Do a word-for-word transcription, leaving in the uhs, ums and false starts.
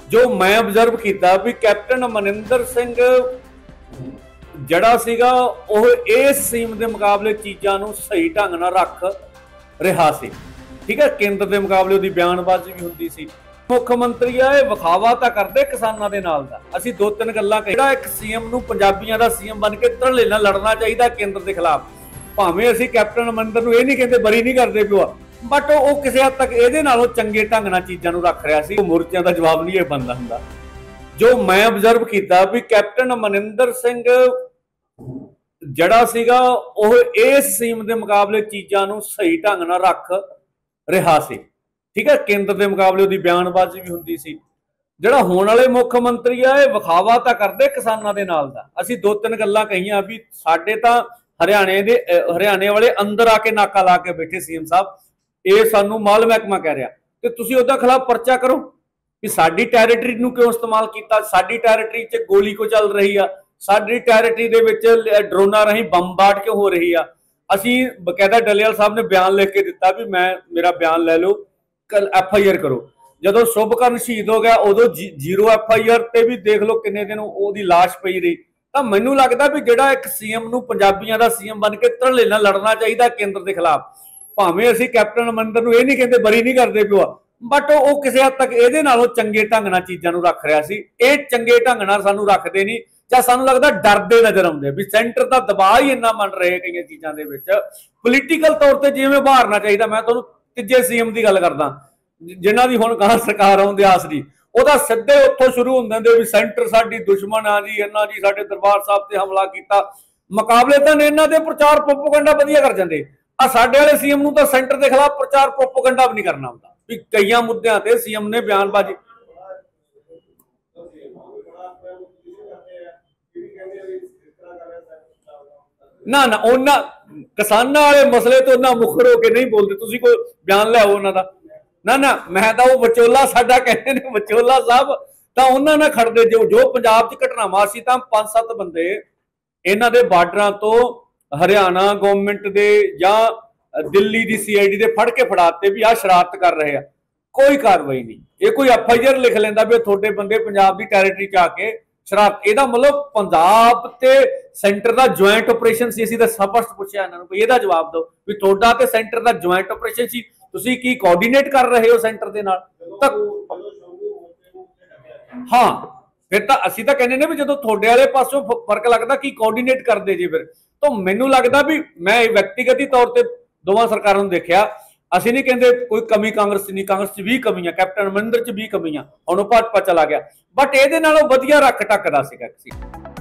जो मैं ऑब्जर्व किया भी कैप्टन अमरिंदर सिंह जड़ा सीगा ਉਹ ਇਸ ਸੀਮ ਦੇ ਮੁਕਾਬਲੇ ਚੀਜ਼ਾਂ ਨੂੰ ਸਹੀ ਢੰਗ ਨਾਲ ਰੱਖ ਰਿਹਾ ਸੀ। ਠੀਕ ਹੈ, ਕੇਂਦਰ ਦੇ ਮੁਕਾਬਲੇ ਉਹਦੀ ਬਿਆਨਬਾਜ਼ੀ ਵੀ ਹੁੰਦੀ ਸੀ। ਮੁੱਖ ਮੰਤਰੀ ਆ ਇਹ ਵਿਖਾਵਾ ਤਾਂ ਕਰਦੇ ਕਿਸਾਨਾਂ ਦੇ ਨਾਲ ਦਾ। ਅਸੀਂ ਦੋ ਤਿੰਨ ਗੱਲਾਂ ਜਿਹੜਾ ਇੱਕ ਸੀਐਮ ਨੂੰ ਪੰਜਾਬੀਆਂ ਦਾ ਸੀਐਮ ਬਣ ਕੇ ਧੜੱਲੇ ਨਾਲ ਲੜਨਾ ਚਾਹੀਦਾ ਕੇਂਦਰ ਦੇ ਖਿਲਾਫ। ਭਾਵੇਂ ਅਸੀਂ ਕੈਪਟਨ ਅਮਰਿੰਦਰ ਨੂੰ ਇਹ ਨਹੀਂ ਕਹਿੰਦੇ ਬਰੀ ਨਹੀਂ ਕਰਦੇ ਪਿਓ, ਬਟ ਉਹ ਕਿਸੇ ਹੱਦ ਤੱਕ ਇਹਦੇ ਨਾਲੋਂ ਚੰਗੇ ਢੰਗ ਨਾਲ ਚੀਜ਼ਾਂ ਨੂੰ ਰੱਖ ਰਿਹਾ ਸੀ। ਮੁਰਚਿਆਂ ਦਾ ਜਵਾਬ ਨਹੀਂ ਇਹ ਬੰਦਾ ਹੁੰਦਾ। ਜੋ ਮੈਂ ਆਬਜ਼ਰਵ ਕੀਤਾ ਵੀ ਕੈਪਟਨ ਅਮਰਿੰਦਰ ਸਿੰਘ ਜਿਹੜਾ ਸੀਗਾ ਉਹ ਇਸ ਸੀਮ ਦੇ ਮੁਕਾਬਲੇ ਚੀਜ਼ਾਂ ਨੂੰ ਸਹੀ ਢੰਗ ਨਾਲ ਰੱਖ ਰਿਹਾ ਸੀ। ਠੀਕ ਹੈ, ਕੇਂਦਰ ਦੇ ਮੁਕਾਬਲੇ ਉਹਦੀ ਬਿਆਨਬਾਜ਼ੀ ਵੀ ਹੁੰਦੀ ਸੀ। ਜਿਹੜਾ ਹੋਣ ਵਾਲੇ ਮੁੱਖ ਮੰਤਰੀ ਆ ਇਹ ਵਿਖਾਵਾ ਤਾਂ ਕਰਦੇ ਕਿਸਾਨਾਂ ਦੇ ਨਾਲ ਦਾ। ਅਸੀਂ ਦੋ ਤਿੰਨ ਗੱਲਾਂ ਕਹੀਆਂ ਵੀ ਸਾਡੇ ਤਾਂ ਹਰਿਆਣੇ ਦੇ ਹਰਿਆਣੇ ਵਾਲੇ ਅੰਦਰ ਆ ਕੇ ਨਾਕਾ ਲਾ ਕੇ ਬੈਠੇ ਸੀਐਮ ਸਾਹਿਬ, ਇਹ ਸਾਨੂੰ ਮਾਲ ਮਹਿਕਮਾ ਕਹਿ ਰਿਹਾ ਤੇ ਤੁਸੀਂ ਉਹਦੇ ਖਿਲਾਫ ਪਰਚਾ ਕਰੋ ਕਿ ਸਾਡੀ ਟੈਰੀਟਰੀ ਨੂੰ ਕਿਉਂ ਇਸਤੇਮਾਲ ਕੀਤਾ, ਸਾਡੀ ਟੈਰੀਟਰੀ 'ਚ ਗੋਲੀ ਕਿਉਂ ਚੱਲ ਰਹੀ ਆ, ਸਾਡੀ ਟੈਰੀਟਰੀ ਦੇ ਵਿੱਚ ਡਰੋਨਾਂ ਰਾਹੀਂ ਬੰਬਾਰਡ ਕਿਉਂ ਹੋ ਰਹੀ ਆ। ਅਸੀਂ ਬਕਾਇਦਾ ਡੱਲੇਵਾਲ ਸਾਹਿਬ ਨੇ ਬਿਆਨ ਲਿਖ ਕੇ ਦਿੱਤਾ ਵੀ ਮੈਂ ਮੇਰਾ ਬਿਆਨ ਲੈ ਲਓ, ਕੱਲ ਐਫ ਆਈ ਆਰ ਕਰੋ। ਜਦੋਂ ਸ਼ੁਭਕਰਨ ਸ਼ਹੀਦ ਹੋ ਗਿਆ ਉਦੋਂ ਜ਼ੀਰੋ ਐਫ ਆਈ ਆਰ ਤੇ ਵੀ ਦੇਖ ਲਓ ਕਿੰਨੇ ਦਿਨ ਉਹਦੀ ਲਾਸ਼ ਪਈ ਰਹੀ। ਤਾਂ ਮੈਨੂੰ ਲੱਗਦਾ ਵੀ ਜਿਹੜਾ ਇੱਕ ਸੀਐਮ ਨੂੰ ਪੰਜਾਬੀਆਂ ਦਾ ਸੀਐਮ ਬਣ ਕੇ ਧੜੱਲੇ ਨਾਲ ਲੜਨਾ ਚਾਹੀਦਾ ਕੇਂਦਰ ਦੇ ਖਿਲਾਫ। ਭਾਵੇਂ ਅਸੀਂ ਕੈਪਟਨ ਅਮਰਿੰਦਰ ਨੂੰ ਇਹ ਨਹੀਂ ਕਹਿੰਦੇ ਬਰੀ ਨਹੀਂ ਕਰਦੇ ਪਿਓ, ਬਟ ਉਹ ਕਿਸੇ ਹੱਦ ਤੱਕ ਇਹਦੇ ਨਾਲੋਂ ਚੰਗੇ ਢੰਗ ਨਾਲ ਚੀਜ਼ਾਂ ਨੂੰ ਰੱਖ ਰਿਹਾ ਸੀ। ਇਹ ਚੰਗੇ ਢੰਗ ਨਾਲ ਸਾਨੂੰ ਰੱਖਦੇ ਨਹੀਂ, ਜਾਂ ਸਾਨੂੰ ਲੱਗਦਾ ਡਰਦੇ ਨਜ਼ਰ ਆਉਂਦੇ ਵੀ ਸੈਂਟਰ ਦਾ ਦਬਾਅ ਹੀ ਇੰਨਾ ਬਣ ਰਿਹਾ ਕਈਆਂ ਚੀਜ਼ਾਂ ਦੇ ਵਿੱਚ। ਪੋਲੀਟੀਕਲ ਤੌਰ ਤੇ ਜਿਵੇਂ ਉਭਾਰਨਾ ਚਾਹੀਦਾ। ਮੈਂ ਤੁਹਾਨੂੰ ਤੀਜੇ ਸੀਐਮ ਦੀ ਗੱਲ ਕਰਦਾ ਜਿਨ੍ਹਾਂ ਦੀ ਹੁਣ ਗਾਂ ਸਰਕਾਰ ਆਉਂਦੀ ਆਸਰੀ, ਉਹਦਾ ਸਿੱਧੇ ਉੱਥੋਂ ਸ਼ੁਰੂ ਹੁੰਦੇ ਨੇ ਵੀ ਸੈਂਟਰ ਸਾਡੀ ਦੁਸ਼ਮਣ ਆ ਜੀ, ਇਹਨਾਂ ਜੀ ਸਾਡੇ ਦਰਬਾਰ ਸਾਹਿਬ ਤੇ ਹਮਲਾ ਕੀਤਾ। ਮੁਕਾਬਲੇ ਤਾਂ ਇਹਨਾਂ ਦੇ ਪ੍ਰਚਾਰ ਪ੍ਰੋਪਗੈਂਡਾ ਵਧੀਆ ਕਰ ਜਾਂਦੇ ਆ। ਸਾਡੇ ਵਾਲੇ ਸੀਐਮ ਨੂੰ ਤਾਂ ਸੈਂਟਰ ਦੇ ਖਿਲਾਫ ਪ੍ਰਚਾਰ ਪ੍ਰੋਪਗੈਂਡਾ ਵੀ ਨਹੀਂ ਕਰਨਾ ਹੁੰਦਾ ਵੀ ਕਈਆਂ ਮੁੱਦਿਆਂ ਤੇ ਸੀਐਮ ਨੇ ਬਿਆਨਬਾਜ਼ੀ। ਨਾ ਨਾ ਉਹਨਾਂ ਕਿਸਾਨਾਂ ਵਾਲੇ ਮਸਲੇ ਤੋਂ ਉਹਨਾਂ ਮੁਖਰ ਹੋ ਕੇ ਨਹੀਂ ਬੋਲਦੇ। ਤੁਸੀਂ ਕੋਈ ਬਿਆਨ ਲਿਆਓ ਉਹਨਾਂ ਦਾ। ਨਾ ਨਾ ਮੈਂ ਤਾਂ ਉਹ ਵਿਚੋਲਾ ਸਾਡਾ ਕਹਿੰਦੇ ਨੇ ਵਿਚੋਲਾ ਸਾਹਿਬ ਤਾਂ ਉਹਨਾਂ ਨਾਲ ਖੜਦੇ ਜੋ ਜੋ ਪੰਜਾਬ 'ਚ ਘਟਨਾਵਾਂ ਸੀ ਤਾਂ ਪੰਜ ਸੱਤ ਬੰਦੇ ਇਹਨਾਂ ਦੇ ਬਾਰਡਰਾਂ ਤੋਂ ਹਰਿਆਣਾ ਗਵਰਨਮੈਂਟ ਦੇ ਜਾਂ ਦਿੱਲੀ ਦੀ ਸੀ ਆਈ ਡੀ ਦੇ ਫੜ ਕੇ ਫੜਾਤੇ ਵੀ ਆਹ ਸ਼ਰਾਰਤ ਕਰ ਰਹੇ ਆ। ਕੋਈ ਕਾਰਵਾਈ ਨਹੀਂ। ਇਹ ਕੋਈ ਐਫ ਆਈ ਆਰ ਲਿਖ ਲੈਂਦਾ ਵੀ ਤੁਹਾਡੇ ਬੰਦੇ ਪੰਜਾਬ ਦੀ ਟੈਰੀਟਰੀ 'ਚ ਆ ਕੇ ਸ਼ਰਾਰਤ। ਇਹਦਾ ਮਤਲਬ ਪੰਜਾਬ ਤੇ ਸੈਂਟਰ ਦਾ ਜੁਆਇੰਟ ਆਪਰੇਸ਼ਨ ਸੀ। ਅਸੀਂ ਤਾਂ ਸਪਸ਼ਟ ਪੁੱਛਿਆ ਇਹਨਾਂ ਨੂੰ ਵੀ ਇਹਦਾ ਜਵਾਬ ਦਿਓ ਵੀ ਤੁਹਾਡਾ ਤੇ ਸੈਂਟਰ ਦਾ ਜੁਆਇੰਟ ਆਪਰੇਸ਼ਨ ਸੀ, ਤੁਸੀਂ ਕੀ ਕੋਆਰਡੀਨੇਟ ਕਰ ਰਹੇ ਹੋ ਸੈਂਟਰ ਦੇ ਨਾਲ। ਤਾਂ ਹਾਂ ਫਿਰ ਤਾਂ ਅਸੀਂ ਤਾਂ ਕਹਿੰਦੇ ਨੇ ਵੀ ਜਦੋਂ ਤੁਹਾਡੇ ਵਾਲੇ ਪਾਸੋਂ ਫਰਕ ਲੱਗਦਾ ਕੀ ਕੋਆਰਡੀਨੇਟ ਕਰਦੇ ਜੀ ਫਿਰ। ਤਾਂ ਮੈਨੂੰ ਲੱਗਦਾ ਵੀ ਮੈਂ ਵਿਅਕਤੀਗਤ ਤੌਰ ਤੇ ਦੋਵਾਂ ਸਰਕਾਰਾਂ ਨੂੰ ਦੇਖਿਆ। ਅਸੀਂ ਨਹੀਂ ਕਹਿੰਦੇ ਕੋਈ ਕਮੀ ਕਾਂਗਰਸ ਨਹੀਂ, ਕਾਂਗਰਸ 'ਚ ਵੀ ਕਮੀਆਂ, ਕੈਪਟਨ ਅਮਰਿੰਦਰ 'ਚ ਵੀ ਕਮੀਆਂ, ਹੁਣ ਉਹ ਭਾਜਪਾ ਚਲਾ ਗਿਆ, ਬਟ ਇਹਦੇ ਨਾਲੋਂ ਵਧੀਆ ਰੱਖ ਟੱਕਦਾ ਸੀਗਾ।